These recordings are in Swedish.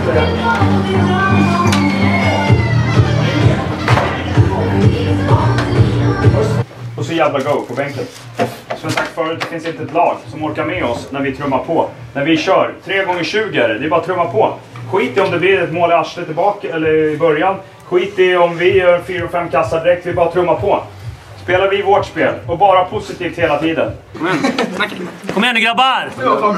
Och så jävla go på bänken. Som jag sagt förut, det finns inte ett lag som orkar med oss när vi trummar på. När vi kör 3x20 är det är bara att trumma på. Skit i om det blir ett mål i arslet tillbaka eller i början. Skit i om vi gör 4-5 kassar direkt, vi bara trumma på. Spelar vi vårt spel och bara positivt hela tiden. Kom igen nu grabbar!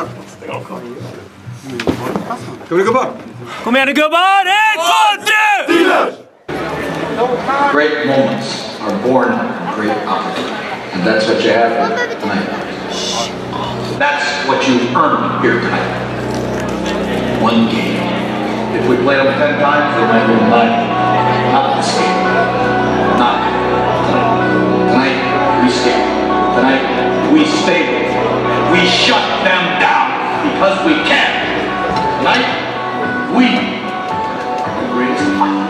Kom igen gubbar! Kom igen nu gubbar! 1, 2, 3! Great moments are born out of great opportunity. And that's what you have here tonight. That's what you earned here tonight. One game. If we play them 10 times, they might win 9. Not this game. Not tonight. Tonight, we skate. Tonight, we stay. We shut them down because we can. Tonight, we are the greatest fight.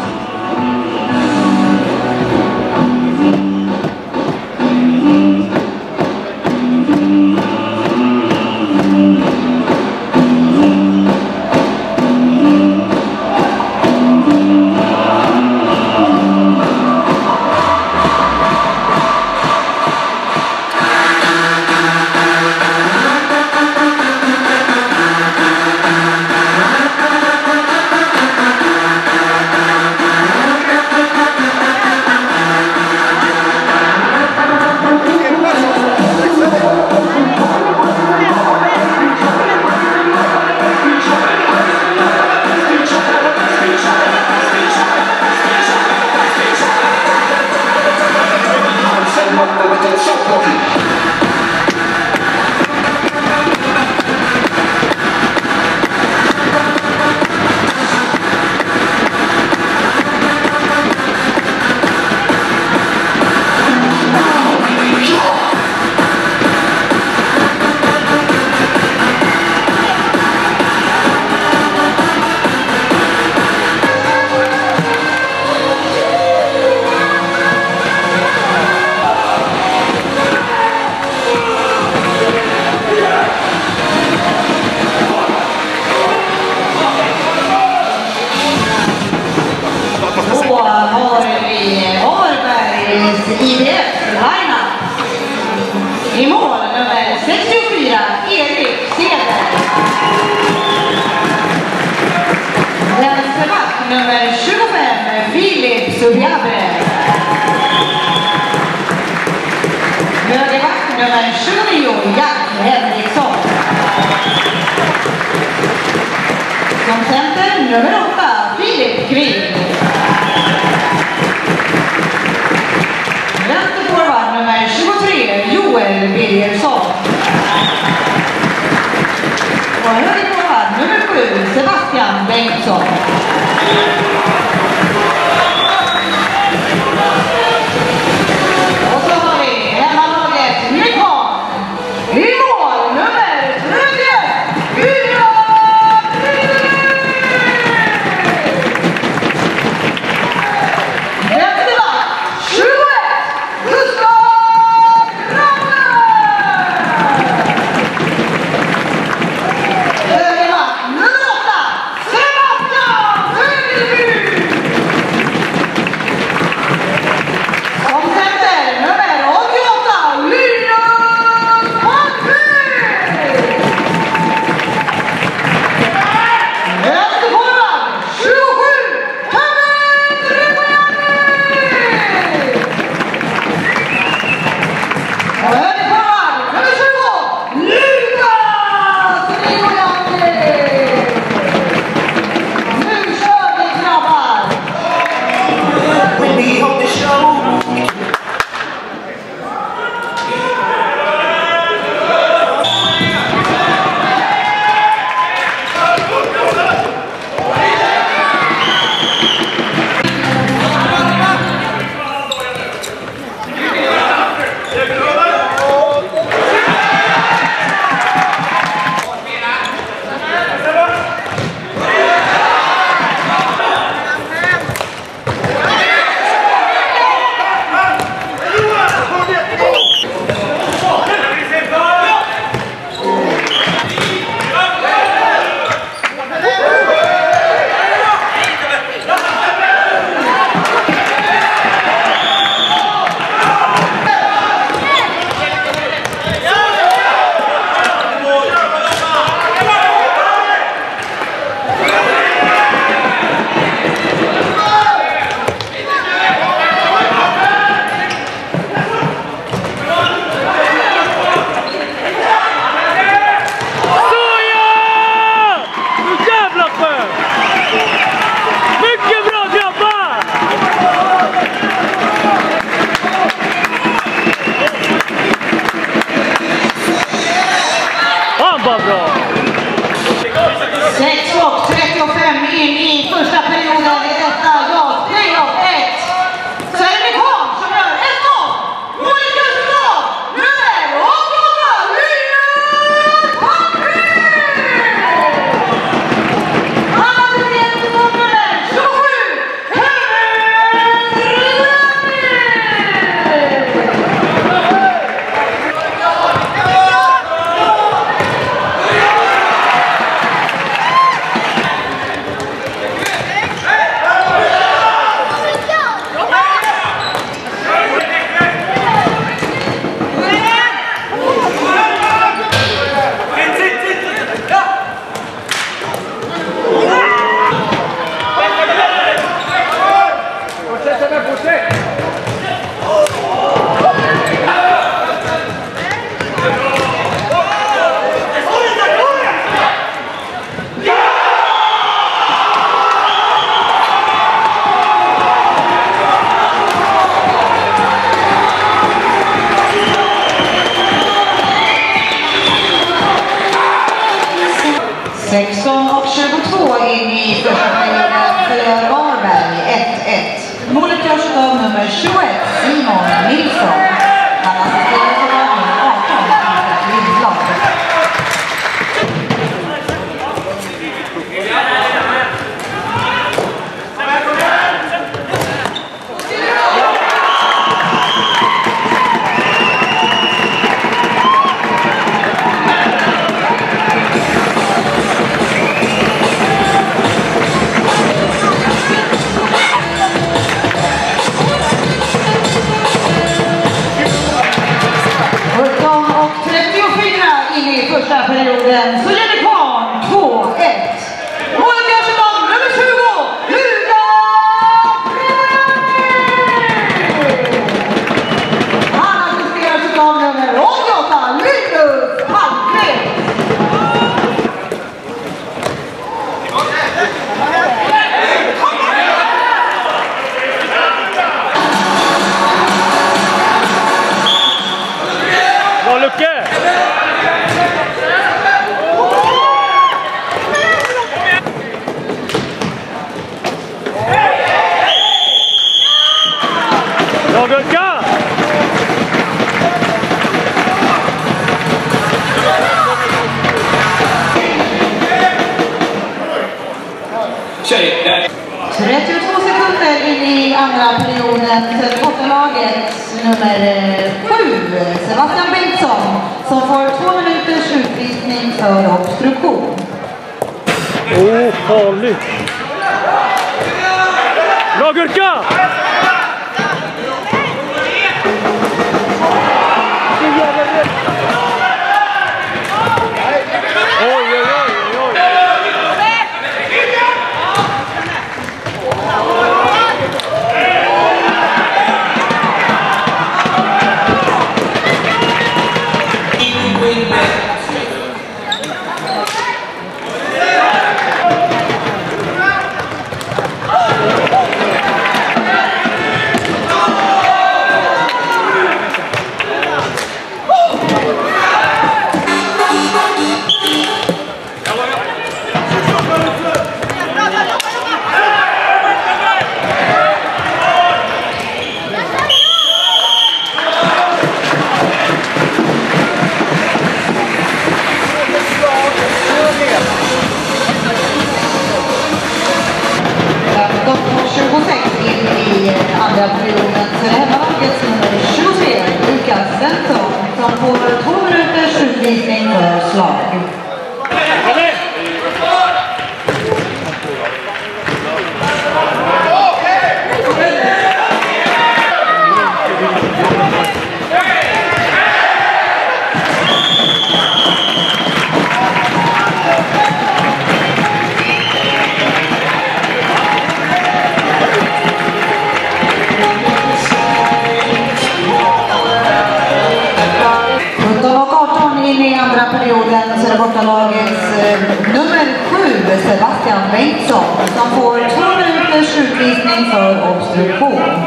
I mål nummer 64, Erik Ceder. Vänsterback nummer 25, Filip Subiabre. Högerback nummer 29, Jack Henriksson. Som center nummer 8, Filip Kvinn. Vänsterforward nummer 23, Joel Birgersson. Och högerforward nummer 7, Sebastian Bengtsson. Och så har vi hemmalaget Nykvarn. I mål nummer 31, 22 in i första perioden för Varberg 1-1. Målet görs av nummer 21, Simon Nilsson. Han assisterar för nummer 18, Peter Lindblad. Första perioden så är det kvar 2-1. Målet görs av nummer 20, Luka Preliani. Han assisteras av nummer 88, Linus Palmqvist. Bra Lucke! Bra Gurka! Tjej! 32 sekunder in i andra perioden för bortalaget nummer 7, Sebastian Bengtsson, som får 2 minuters utvisning för obstruktion. Farligt! Bra Gurka! Andra perioden för hemmalagets nummer 23, Lukas Svensson, som får 2 minuters utvisning för slag. Perioden så är det bortalagets nummer 7, Sebastian Bengtsson, som får 2 minuters utvisning för obstruktion.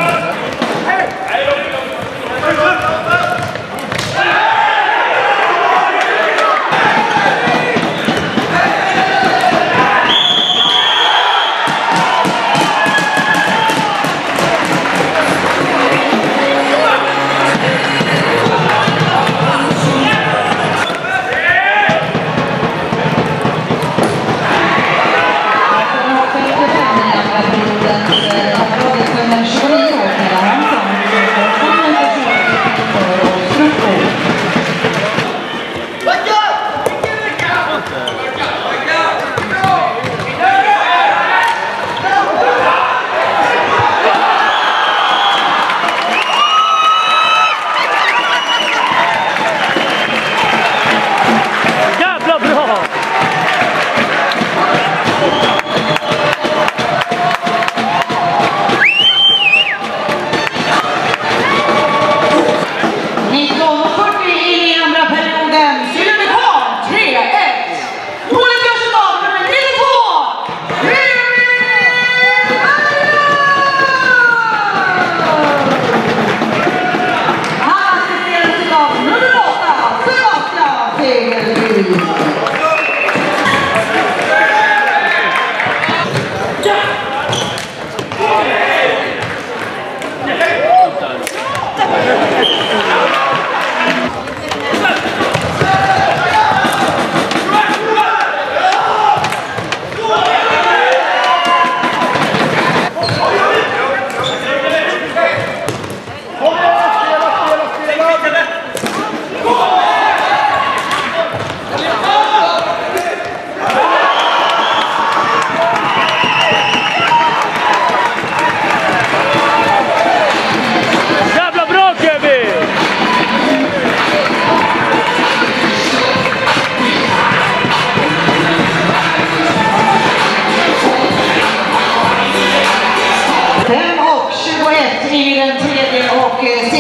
Nummer 29,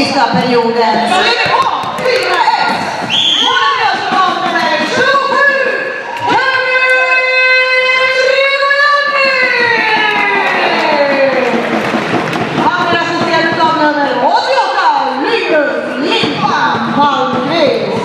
sista perioden. Så är det på 4-1. Målet görs av nummer 27. Han är assisterad av nummer 88. Linus Lindman Malmqvist.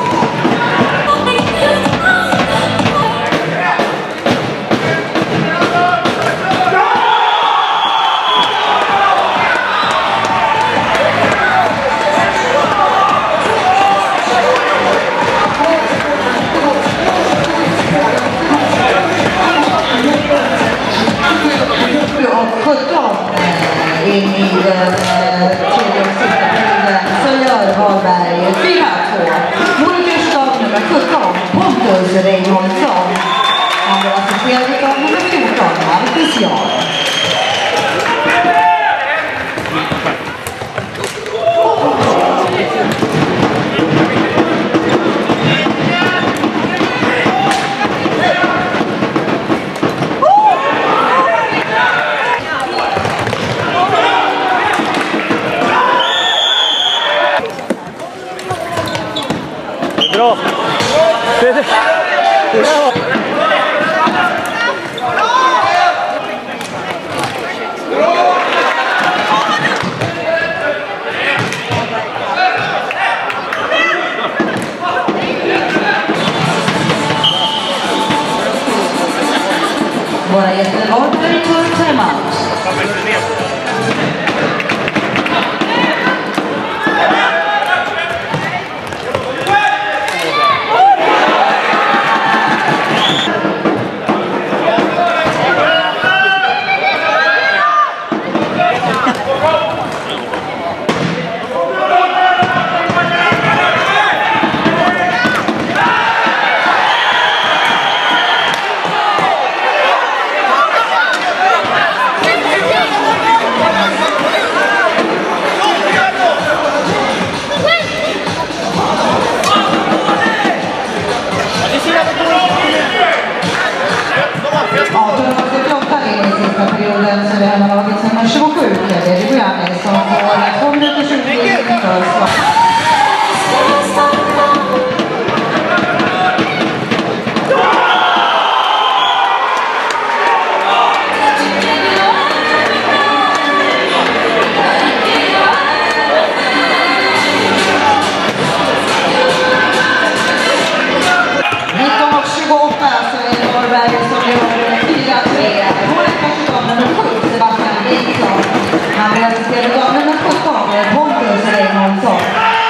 In i den tredje och sista perioden så gör Varberg 4-2. Målet av nummer 17, Pontus Reinholdsson. Han var assisterad av nummer 14, Marcus Jarl. Bra! Våra gäster har för timeout. Perioden så det här laget nummer 27, Kevin Ribuani, som får 2 minuters utvisning för skott. Han vill assistera av nummer 17, Pontus Reinholdsson.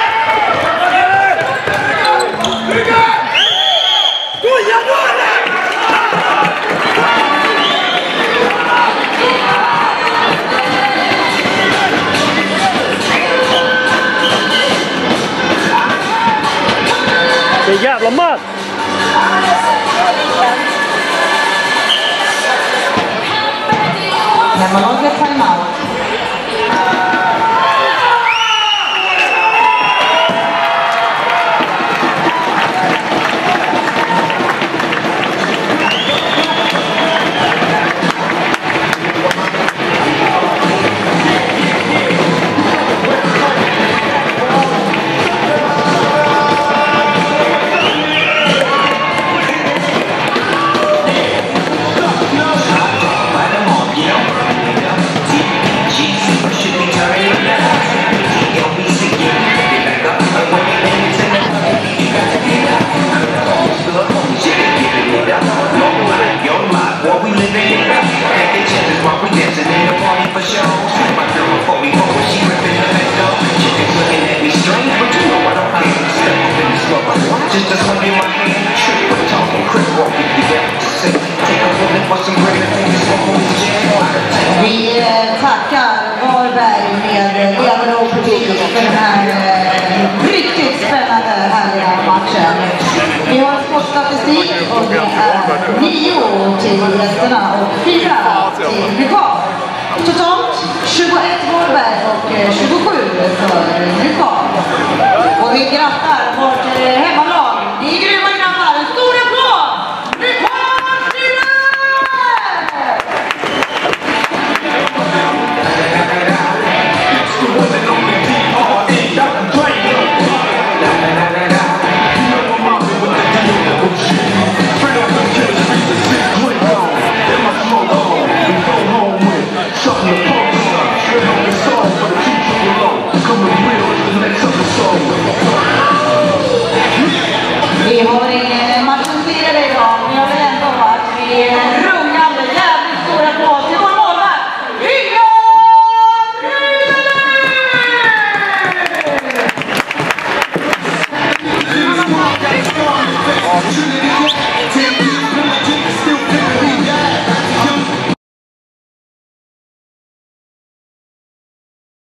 Det är jävla match! Hemmalaget timeout. Vi tackar Varberg med ledarord för den här riktigt spännande härliga matchen. Vi har sportstatistik och det är 9 till gästerna och 4 till Nykvarn. Totalt 21 Varberg och 27 för Nykvarn. Och vi grattar vårt hemmalag. Det är grymma!